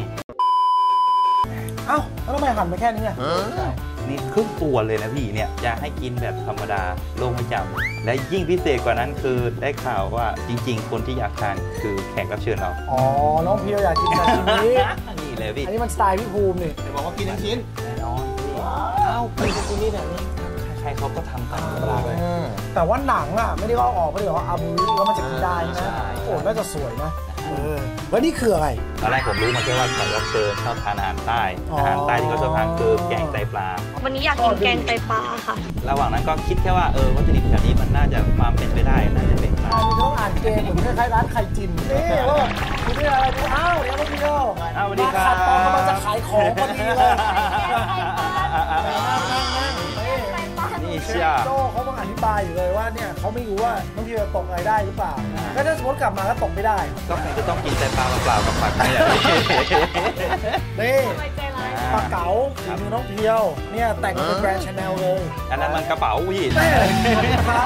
เอ้าแล้วทำไมหั่นไปแค่นี้อ่ะนี่ครึ่งตัวเลยนะพี่เนี่ยจะให้กินแบบธรรมดาโลกไม่จำและยิ่งพิเศษกว่านั้นคือได้ข่าวว่าจริงๆ คนที่อยากทานคือแขกรับเชิญเราอ๋อน้องเพียวอยากกินแบบนี้นี่เลยพี่อันนี้มันสไตล์พี่ภูมินี่จะบอกว่ากินทั้งชิ้นแน่นอนพี่อ้าวเป็นคนนี้เนี่ยนี่ใครๆเขาก็ทำกันธรรมดาเลยแต่ว่าหนังอ่ะไม่ได้เอาออกไม่ได้บอกว่าอาบูริแล้วมันจะกินได้นะโอ้น่าจะสวยนะเออแล้วนี่คืออะไรตอนแรกผมรู้มาแค่ว่าแขกรับเชิญชอบทานอาหารใต้อ๋อออาหารใต้ที่เขาชอบทานคือแกงไตปลาวันนี้อยากกินแกงไตปลาค่ะระหว่างนั้นก็คิดแค่ว่าเออวัตถุดิบแถวนี้มันน่าจะความเป็นไปได้น่าจะเป็นปลาอันนี้ต้องอ่านเกมเหมือนคล้ายๆร้านไข่จินนี่ว่าคุณนี่อะไรดูอ้าวเดี๋ยวน้องเพียวอ้าวสวัสดีครับมาขัดตอนกำลังจะขายของพอดีเลยนี่เชเชียฟโจ้เขาต้องอธิบายอยู่เลยว่าเนี่ยเขาไม่รู้ว่าน้องเพียวตกอะไรได้หรือเปล่าก็ถ้าสมมติกลับมาแล้วตกไม่ได้ก็คงจะต้องกินไตปลาเปล่าๆกับผักนี่แหละนี่ปลาเก๋าฝีมือน้องเพียวเนี่ยแต่งมาเป็นแบรนด์ชาแนลเลยอันนั้นมันกระเป๋าพี่แม่ครับ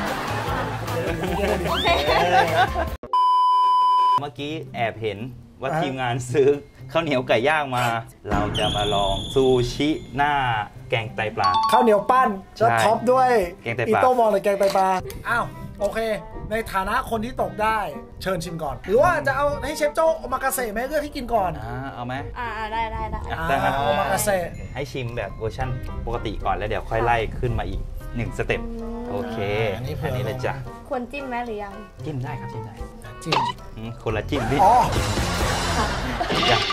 เมื่อกี้แอบเห็นว่าทีมงานซื้อข้าวเหนียวไก่ย่างมา เราจะมาลองซูชิหน้าแกงไตปลาข้าวเหนียวปั้นแล้วท็อปด้วยแกงไตปลาอีโต้มองเลยแกงไตปลาอ้าวโอเคในฐานะคนที่ตกได้เชิญชิมก่อนหรือว่าจะเอาให้เชฟโจ้โอมากาเสะไหมเลือกให้กินก่อนอ่าเอาไหมอ่าได้ได้ได้อ่ะอ่าได้ครับโอมากาเสะให้ชิมแบบเวอร์ชั่นปกติก่อนแล้วเดี๋ยวค่อยไล่ขึ้นมาอีกหนึ่งสเต็ปโอเคอันนี้เลยจ้ะควรจิ้มไหมหรือยังจิ้มได้ครับจิ้มได้จิ้มอืมคนละจิ้มพี่อ๋อจ้ะ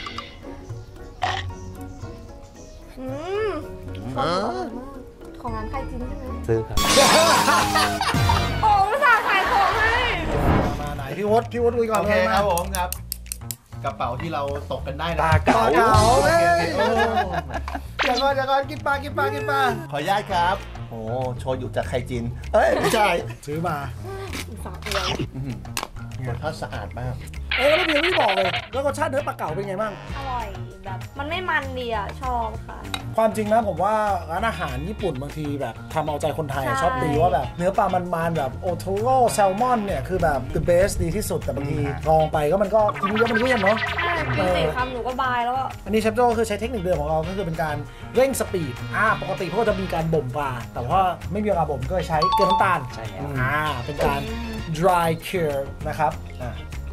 อืมของของร้านใครจริงใช่ไหมซื้อครับโอ้ภาษาขายของให้มาไหนพี่วดพี่วดดูก่อนโอเลเคยครับมาผมครับ กระเป๋าที่เราตกกันได้ปนะลาเก๋าปลาเก๋าโอเฮ้เคยโอเคโอ้เดี๋ยวก่อนเดี๋ยวก่อนกินปลากินปลากินปลาขออนุญาตครับ โอ้โชยุจากไคจิน เอ้ยไม่ใช่ซื้อมาฝากเองรสชาติสะอาดมากเอ้ยแล้วเบียร์ไม่บอกเลยแล้วรสชาติเนื้อปลาเก๋าเป็นไงบ้างอร่อยแบบมันไม่มันดีอ่ะชอบค่ะความจริงนะผมว่าร้านอาหารญี่ปุ่นบางทีแบบทำเอาใจคนไทยใช่ชอบตีว่าแบบเนื้อปลามันๆแบบโอโทโร่แซลมอนเนี่ยคือแบบ the best ดีที่สุดแต่บางทีลองไปก็มันก็กินเยอะมันก็ยังเนาะใช่กินสี่คำหนูก็บายแล้วอะอันนี้เชฟโจ้ก็คือใช้เทคนิคเดิมของเราก็คือเป็นการเร่งสปีดอ่าปกติพวกจะมีการบ่มปลาแต่ว่าไม่มีเวลาบ่มก็ใช้เกลือน้ำตาลใช่แล้วอ่าเป็นการ dry cure นะครับอ่า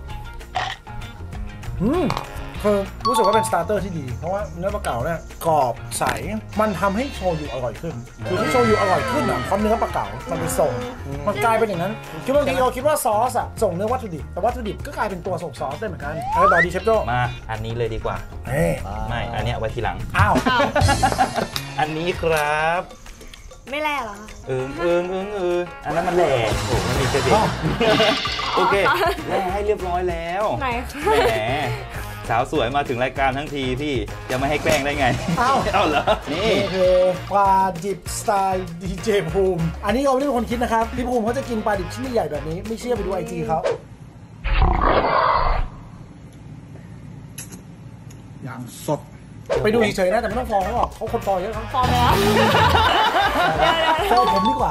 อืมคือรู้สึกว่าเป็นสตาร์เตอร์ที่ดี เพราะว่าเนื้อปลาเก๋าเนี่ยกรอบใสมันทำให้โชยุอร่อยขึ้นคือที่โชยุอร่อยขึ้นอ่ะเพราะเนื้อปลาเก๋ามันไปส่งมันกลายเป็นอย่างนั้นคือบางทีเราคิดว่าซอสอ่ะส่งเนื้อวัตถุดิบแต่วัตถุดิบก็กลายเป็นตัวส่งซอสได้เหมือนกันเออต่อดีเชฟโจ้มาอันนี้เลยดีกว่าเฮ้ยไม่อันเนี้ยไว้ทีหลังอ้าวอันนี้ครับไม่แล่เหรอคะเอิงเอิงเอิงเอิงอันนั้นมันแหล่โอ้มันมีกระเด็นโอเคแหล่ให้เรียบร้อยแล้วไหนคะแหมสาวสวยมาถึงรายการทั้งทีพี่จะไม่ให้แกล้งได้ไงเอ้าเอาเหรอนี่นี่คือปลาดิบสไตล์ดีเจภูมิอันนี้เราไม่ได้เป็นคนคิดนะครับพี่ภูมิเขาจะกินปลาดิบชิ้นใหญ่แบบนี้ไม่เชื่อไปดูไอจีเขาอย่างสดไปดูเฉยๆนะแต่ไม่ต้องฟองเขาหรอกเขาคนฟองเยอะเขาพอไหมคะเดี๋ยวเดี๋ยวฟองผมดีกว่า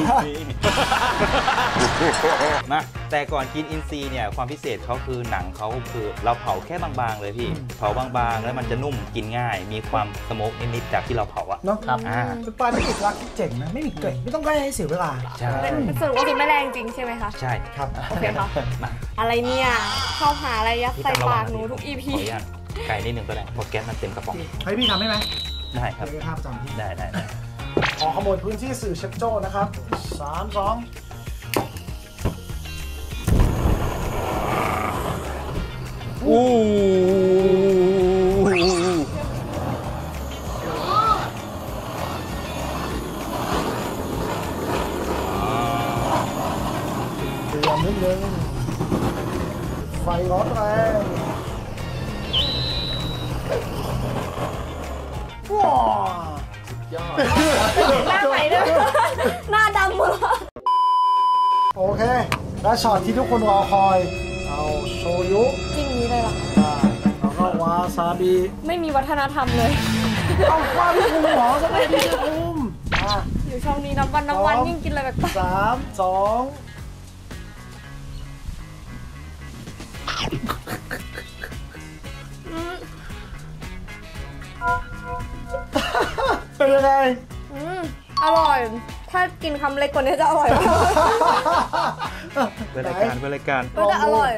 มาแต่ก่อนกินอินซีเนี่ยความพิเศษเขาคือหนังเขาคือเราเผาแค่บางๆเลยพี่เผาบางๆแล้วมันจะนุ่มกินง่าย มีความสโมกนิดๆจากที่เราเผาอะเนาะครับอ่าเป็นปลาที่เอกลักษณ์ที่เจ๋งนะไม่มีเกล็ดไม่ต้องใกล้ให้เสียเวลาใช่สรุปว่าคือไม่แรงจริงใช่ไหมคะใช่ครับโอเคค่ะมาอะไรเนี่ยชอบหาอะไรยัดพี่ใส่ตามระปาวักงหนูทุก อีขพีออนุญาตไก่นิดหนึ่งก็ได้เพราะแก๊สมันเต็มกระป๋องให้พี่ทำได้ไหมได้ครับเดี๋ยวภาพจำพี่ได้ได้ได้ขอขโมยพื้นที่สื่อเชฟโจ้นะครับสามสองอู้เตรียมนิดนึงไฟร้อนแรงว้าวหน้าไหนด้วยหน้าดำหมดเลยโอเค และช็อตที่ทุกคนรอคอย เอาโชยุจิ้มนี้เลยเหรอได้แล้วก็วาซาบิไม่มีวัฒนธรรมเลยเอาว่าพี่ภูมิเหรอสบายดีพี่ภูมิมาอยู่ช่องนี้นับวันนับวันยิ่งกินอะไรแบบสามสองเป็นยังไงอืมอร่อย ถ้ากินคำเล็กกว่านี้จะอร่อยมากเพื่อรายการเพื่อรายการก็จะอร่อย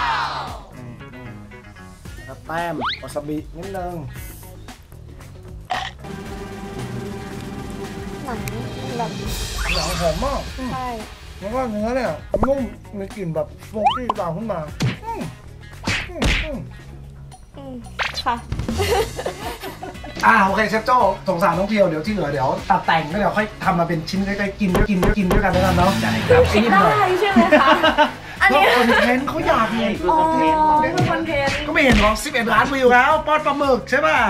แล้วแต้มวาซาบินิดนึงหนังแบบหนังหอมมากใช่แล้วก็เนื้อเนี่ยนุ่มมีกลิ่นแบบสโมกกี้ตามขึ้นมาอืมอืมอืมอืมค่ะอ่าโอเคเชฟโจ้สงสารน้องเพียวเดี๋ยวที่เหลือเดี๋ยวตัดแต่งแล้วเดี๋ยวค่อยทำมาเป็นชิ้นใกล้ๆกินด้วยกินด้วยกินด้วยกันแล้วกันเนาะได้ครับไอ้นี่หน่อยได้ใช่ไหมคะอันก็นี้คอนเทนต์เขาอยากไงอ๋อคือคอนเทนต์ก็ไม่เห็นหรอกสิบเอ็ดล้านวิวแล้วป้อนปลาหมึกใช่ป่ะ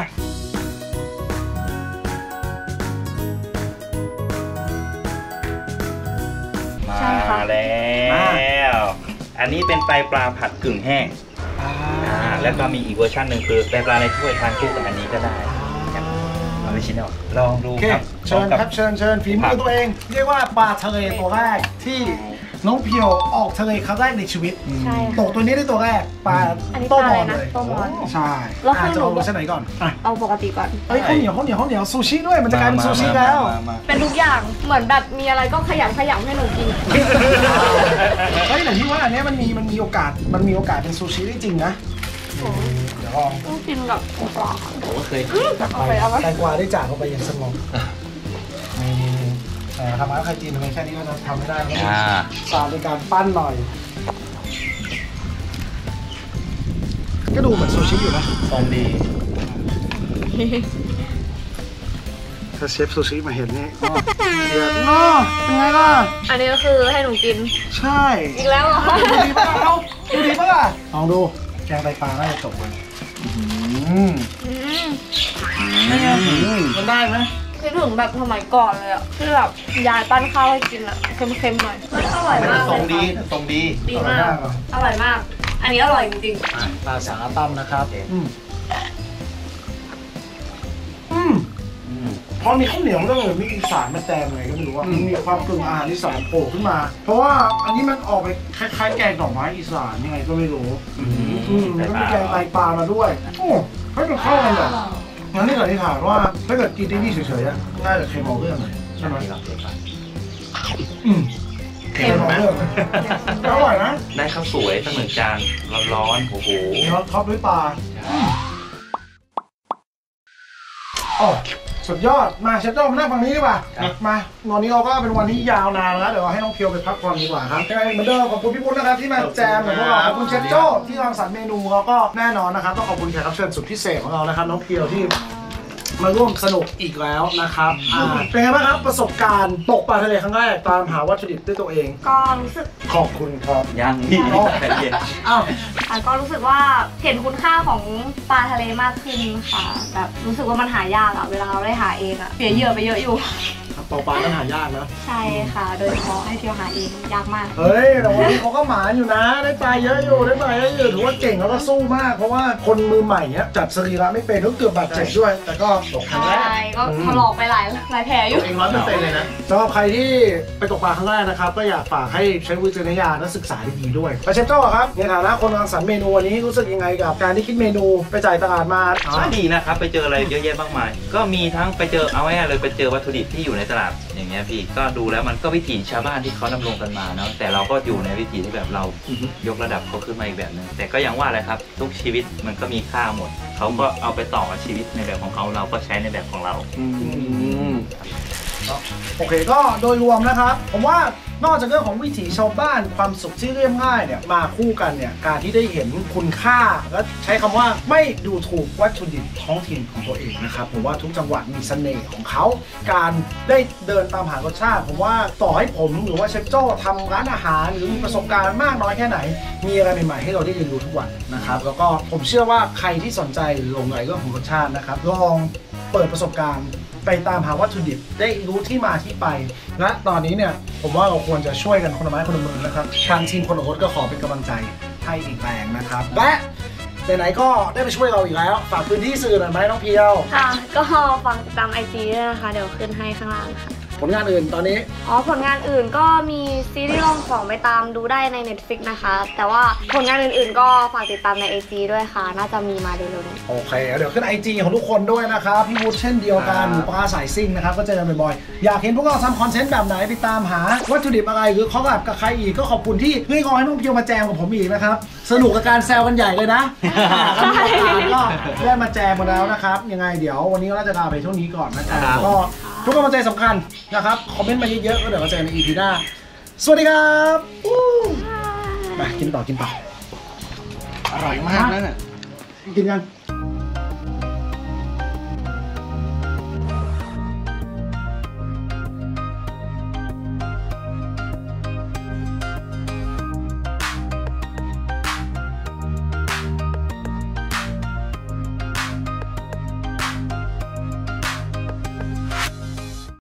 มาแล้ว อันนี้เป็นไตปลาผัดกึ่งแห้งอ่าแล้วก็มีอีกเวอร์ชันหนึ่งคือไตปลาในถ้วยทานคู่กับอันนี้ก็ได้ออริจินอลลองดูโอเคครับเชิญครับเชิญเชิญฝีมือตัวเอง เรียกว่าปลาทะเลตัวแรกที่น้องเพียวออกทะเลครั้งแรกในชีวิตใช่ตกตัวนี้ได้ตัวแรกปลาอันนี้โต้ปลาบอะไรอลนะเลยโต้บอลใช่แล้วคืออาจจะหนูเอาเวอร์ชันไหนก่อนอ่ะเอาปกติก่อนเอ้ยข้าวเหนียวข้าวเหนียวข้าวเหนียวซูชิด้วยมันจะกลายเป็นซูชิแล้วมามามาเป็นทุกอย่างเหมือนแบบมีอะไรก็ขยำขยำให้หนูกินออันนี้มันมีมันมีโอกาสมันมีโอกาสเป็นซูชิได้จริงนะเดี๋ยวลองต้องกินกับปลาผมก็เคยเอาไปเอาไปแตงกวาได้จากเข้าไปอย่างสงบนี่แต่ทำอาหารไข่จีนทำไมแค่นี้ก็ทำไม่ได้ก็ต้องศาสตร์ในการปั้นหน่อยก็ดูเหมือนซูชิอยู่นะฟองดีถ้าเชฟซูชิมาเห็นนี่เดือดเนาะเป็นไงล่ะอันนี้ก็คือให้หนูกินใช่อีกแล้วเหรอดูดีป่ะเอาดูดีป่ะลองดูแกงไตปลาน่าจะจบเลยอืมอืมมันได้ไหมคิดถึงแบบสมัยก่อนเลยอ่ะที่แบบยายปั้นข้าวให้กินอ่ะเค็มๆหน่อยอร่อยมากเลยทรงดีทรงดีดีมากอร่อยมาก อันนี้อร่อยจริงปลาสาตั้มนะครับอืมอืมพอมีข้าวเหนียวแล้วเลยมีอีสานมาแจมไงก็ไม่รู้ว่ามันมีความกึ่งอาหารอีสานโผล่ขึ้นมา เพราะว่าอันนี้มันออกไปคล้ายๆแกงดอกไม้อีสานยังไงก็ไม่รู้อืมแล้วก็มีแกงไตปลามาด้วยโอ้ให้มันเข้ากันแบบงั้นนี่สันนิษฐานว่าถ้าเกิดกินที่นี่เฉยๆน่าจะเค็มเอาเรื่องเลยใช่ไหมอืมเค็มเอาเรื่องอร่อยนะได้ข้าวสวยสักหนึ่งจานร้อนๆโอ้โหแล้วท็อปด้วยปลาอ๋อสุดยอดมาเชฟโจ้มานั่งฝั่งนี้ดีกว่ามาวันนี้เราก็เป็นวันที่ยาวนานแล้วเดี๋ยวให้น้องเพียวไปพักผ่อนดีกว่าครับยังไงเหมือนเดิมขอบคุณพี่พุทธนะครับที่มาแจมกับพวกเราขอบคุณเชฟโจ้ที่รังสรรค์เมนูเราก็แน่นอนนะครับต้องขอบคุณแขกรับเชิญสุดพิเศษของเรานะครับน้องเพียวที่มาร่วมสนุกอีกแล้วนะครับเป็นไงบ้างครับประสบการณ์ตกปลาทะเลครั้งแรกตามหาวัตถุดิบด้วยตัวเองๆก็รู้สึกขอบคุณครับยังพี่แต่เย็นอ้าวค่ะก็รู้สึกว่าเห็นคุณค่าของปลาทะเลมากขึ้นค่ะแบบรู้สึกว่ามันหายากอะเวลาเราได้หาเองอะเสียเหยื่อไปเยอะอยู่ตกปลาต้องหายากนะใช่ค่ะ โดยเฉพาะให้เที่ยวหาเองยากมากเฮ้ยแต่วันนี้เขาก็หมาอยู่นะได้ปลาเยอะอยู่ได้ปลาเยอะอยู่ถือว่าเก่งแล้วก็สู้มากเพราะว่าคนมือใหม่เนี้ยจับสรีระไม่เป็นก็เกือบบาดเจ็บด้วยแต่ก็ตกครั้งแรกใช่ก็ถลอกไปหลายหลายแผลอยู่เองร้อยเปอร์เซ็นต์เลยนะสำหรับใครที่ไปตกปลาครั้งแรกนะครับก็อยากฝากให้ใช้วิจารณญาณและศึกษาดีๆด้วยไปเชฟโจ้ครับในฐานะคนรังสรรค์เมนูวันนี้รู้สึกยังไงกับการที่คิดเมนูไปจ่ายตลาดมาก็ดีนะครับไปเจออะไรเยอะแยะมากมายก็มีทั้งไปเจอเอาไว้เลยไปเจอวัตถุดิบที่อยู่ในตลาดอย่างเงี้ยพี่ก็ดูแล้วมันก็วิถีชาวบ้านที่เขาดำรงกันมาเนาะแต่เราก็อยู่ในวิถีที่แบบเรายกระดับเขาขึ้นมาอีกแบบนึงแต่ก็ยังว่าอะไรครับทุกชีวิตมันก็มีค่าหมดเขาก็เอาไปต่อชีวิตในแบบของเขาเราก็ใช้ในแบบของเราโอเคก็โดยรวมนะครับผมว่านอกจากเรื่องของวิถีชาวบ้านความสุขที่เรียบง่ายเนี่ยมาคู่กันเนี่ยการที่ได้เห็นคุณค่าและใช้คำว่าไม่ดูถูกวัตถุดิบท้องถิ่นของตัวเองนะครับผมว่าทุกจังหวัดมีเสน่ห์ของเขาการได้เดินตามหารสชาติผมว่าต่อให้ผมหรือว่าเชฟโจ้ทำร้านอาหารหรือมีประสบการณ์มากน้อยแค่ไหนมีอะไรใหม่ๆให้เราได้เรียนรู้ทุกวันนะครับแล้วก็ผมเชื่อว่าใครที่สนใจหรือหลงใหลเรื่องของรสชาตินะครับลองเปิดประสบการณ์ไปตามหาวัตถุดิบได้รู้ที่มาที่ไปและตอนนี้เนี่ยผมว่าเราควรจะช่วยกันคนละไม้คนละมือนะครับทางทีมคนละรถก็ขอเป็นกำลังใจให้อีกแรงนะครับและไหนๆก็ได้ไปช่วยเราอีกแล้วฝากพื้นที่สื่อหน่อยไหมน้องเพียวค่ะก็ฝากติดตามไอจีด้วยนะคะเดี๋ยวขึ้นให้ข้างล่างค่ะผลงานอื่นตอนนี้อ๋อผลงานอื่นก็มีซีรีส์ลองของไปตามดูได้ใน เน็ตฟลิกซ์ นะคะแต่ว่าผลงานอื่นๆก็ฝากติดตามใน ไอ จี ด้วยค่ะน่าจะมีมาเร็วๆนี้โอเคเดี๋ยวขึ้น ไอ จี ของทุกคนด้วยนะครับพี่วูดเช่นเดียวกันปลาสายซิ่งนะครับก็เจอกันบ่อยๆอยากเห็นพวกเราทำคอนเทนต์แบบไหนไปตามหาวัตถุดิบอะไรหรือข้อกับกับใครอีกก็ขอบคุณที่เฮ้ยขอให้น้องเพียวมาแจมกับผมอีกนะครับสนุกกับการแซวกันใหญ่เลยนะก็ได้มาแจมกันแล้วนะครับยังไงเดี๋ยววันนี้ก็น่าจะลาไปช่วงนี้ก่อนนะครับก็ทุกกำลังใจสำคัญนะครับคอมเมนต์มาเยอะๆก็เดี๋ยวมาเจอกันใน อี พี หน้าสวัสดีครับมากินต่อกินต่ออร่อยมากนั่นน่ะกินกัน